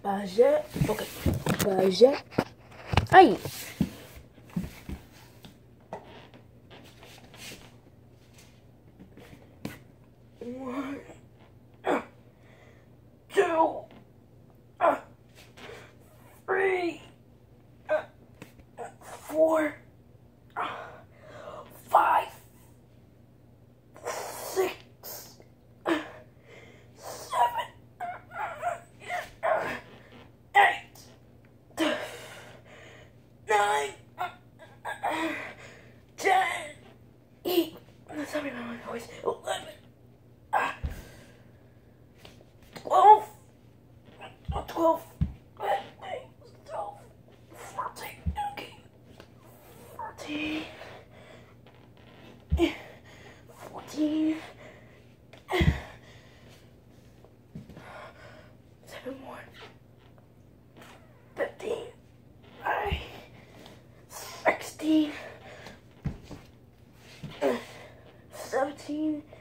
Budget. Okay. Budget. Ay. One, two, three, four, 5, 6, 7, 8, 9, 10, 8. Let's have me my voice. 11, 12, 12, 14, okay, 14, 14, 7 more, 15, 16, 17,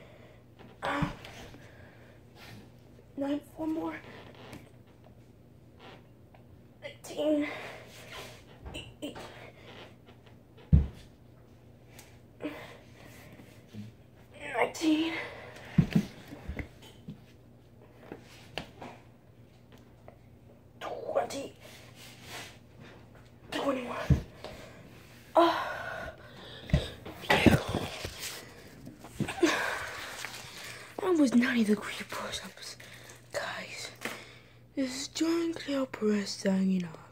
9, 4 more, 18, 19, 20, 21. That was 90-degree push-ups. Guys, this is John Cleo Perez signing off.